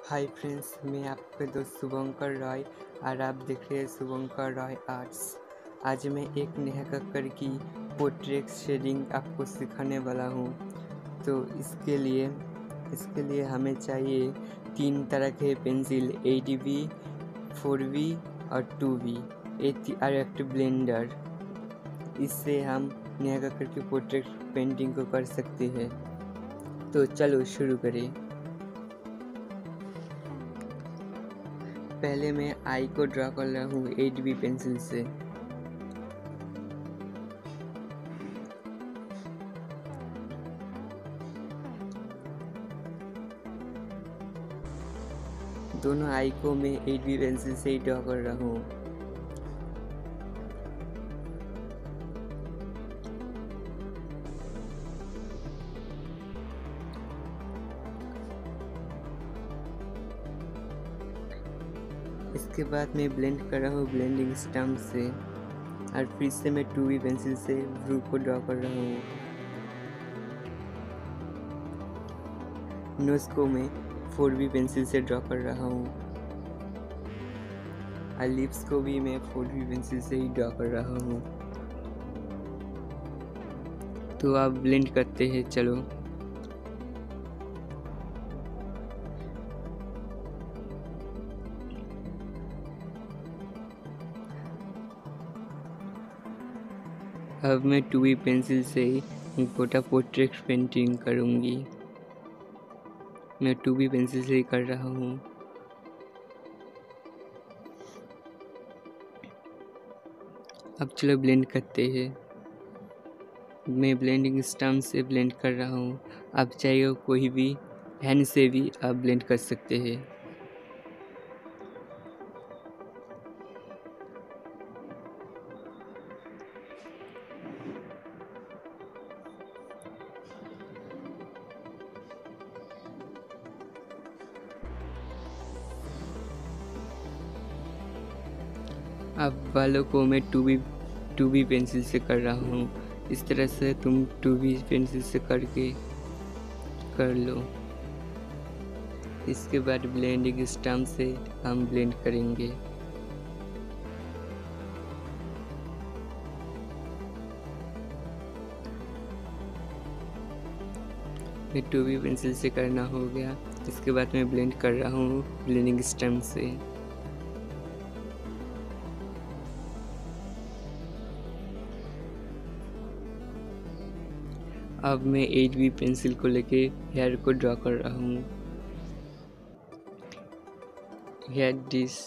Hi friends, मैं आपके दोस्त शुभंकर रॉय और आप देख रहे हैं शुभंकर रॉय आर्ट्स। आज मैं एक नेहा कक्कड़ की पोर्ट्रेट शेडिंग आपको सिखाने वाला हूँ। तो इसके लिए हमें चाहिए 3 तरह के पेंसिल 8B, 4B और 2B और एक ब्लेंडर। इससे हम नेहा कक्कड़ की पोर्ट्रेट पेंटिंग को कर सकते हैं। तो चलो शुरू करें। पहले मैं आई को ड्रा कर रहा हूँ 8B पेंसिल से। दोनों आई को मैं 8B पेंसिल से ही ड्रा कर रहा हूँ। इसके बाद मैं ब्लेंड कर रहा हूँ ब्लेंडिंग स्टम्प से और फिर से मैं 2B पेंसिल से ब्लू को ड्रा कर रहा हूँ। नोज को मैं 4B पेंसिल से ड्रा कर रहा हूँ और लिप्स को भी मैं 4B पेंसिल से ही ड्रा कर रहा हूँ। तो आप ब्लेंड करते हैं। चलो अब मैं 2B पेंसिल से ही गोटा पोर्ट्रेट पेंटिंग करूँगी। मैं 2B पेंसिल से ही कर रहा हूँ। अब चलो ब्लेंड करते हैं। मैं ब्लेंडिंग स्टम्प से ब्लेंड कर रहा हूँ। आप चाहिए कोई भी हैंड से भी आप ब्लेंड कर सकते हैं। अब बालों को मैं 2B पेंसिल से कर रहा हूँ। इस तरह से तुम 2B पेंसिल से करके कर लो। इसके बाद ब्लेंडिंग स्टम्प से हम ब्लेंड करेंगे। मैं 2B पेंसिल से करना हो गया। इसके बाद मैं ब्लेंड कर रहा हूँ ब्लेंडिंग स्टम्प से। अब मैं 8B पेंसिल को लेके हेयर को ड्रा कर रहा हूँ। हेयर डिश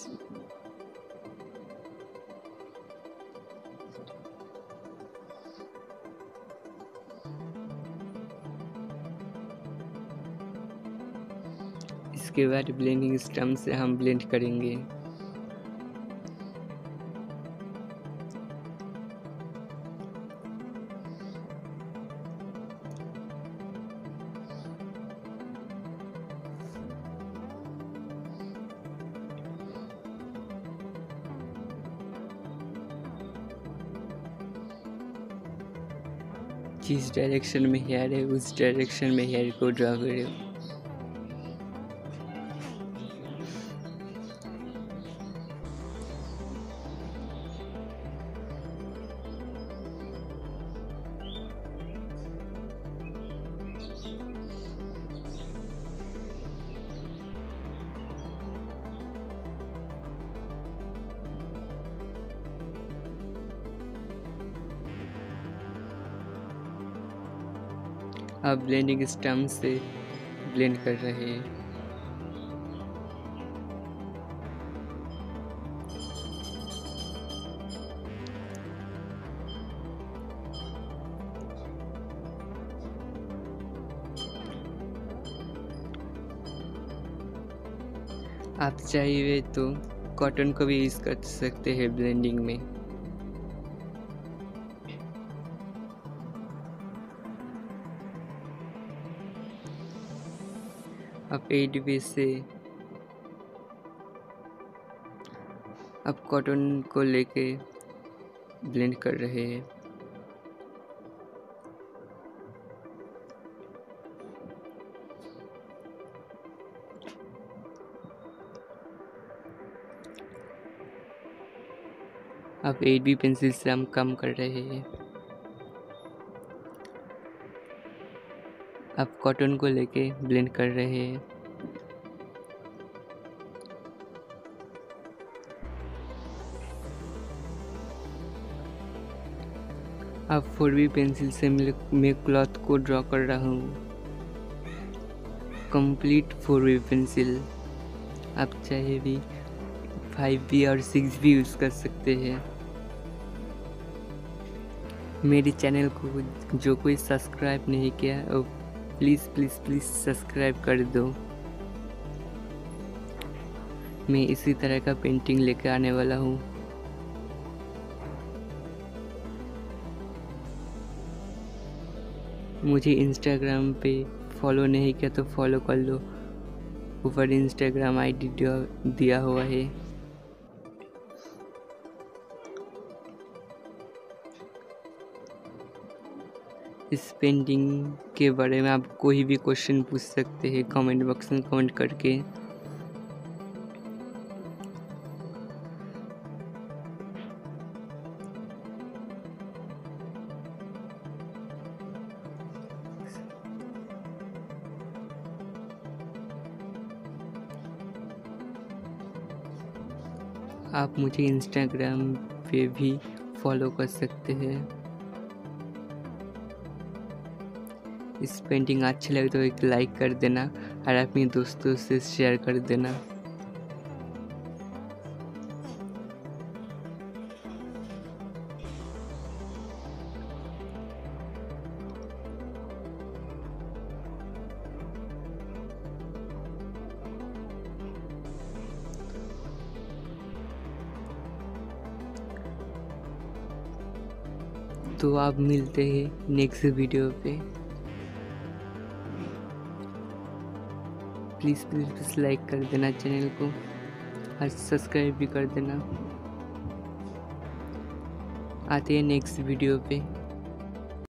इसके बाद ब्लेंडिंग स्टम्प से हम ब्लेंड करेंगे। जिस डायरेक्शन में हेयर है उस डायरेक्शन में हेयर को ड्रा करें। अब ब्लेंडिंग स्टम्प से ब्लेंड कर रहे हैं। आप चाहिए तो कॉटन को भी यूज कर सकते हैं ब्लेंडिंग में। अब 8B से अब कॉटन को लेके ब्लेंड कर रहे हैं। अब 8B पेंसिल से हम कम कर रहे हैं। अब कॉटन को लेके ब्लेंड कर रहे हैं। अब 4B पेंसिल से मैं क्लॉथ को ड्रॉ कर रहा हूँ। Complete 4B pencil. आप चाहे भी 5B और 6B यूज़ कर सकते हैं। मेरे चैनल को जो कोई सब्सक्राइब नहीं किया वो प्लीज़ प्लीज़ प्लीज़ सब्सक्राइब कर दो। मैं इसी तरह का पेंटिंग लेकर आने वाला हूँ। मुझे इंस्टाग्राम पे फॉलो नहीं किया तो फॉलो कर लो, ऊपर इंस्टाग्राम आईडी दिया हुआ है। इस पेंटिंग के बारे में आप कोई भी क्वेश्चन पूछ सकते हैं कमेंट बॉक्स में कमेंट करके। आप मुझे इंस्टाग्राम पे भी फॉलो कर सकते हैं। इस पेंटिंग अच्छी लगे तो एक लाइक कर देना और अपने दोस्तों से शेयर कर देना। तो आप मिलते हैं नेक्स्ट वीडियो पे। प्लीज़ प्लीज़ प्लीज़ लाइक कर देना चैनल को और सब्सक्राइब भी कर देना। आते हैं नेक्स्ट वीडियो पे।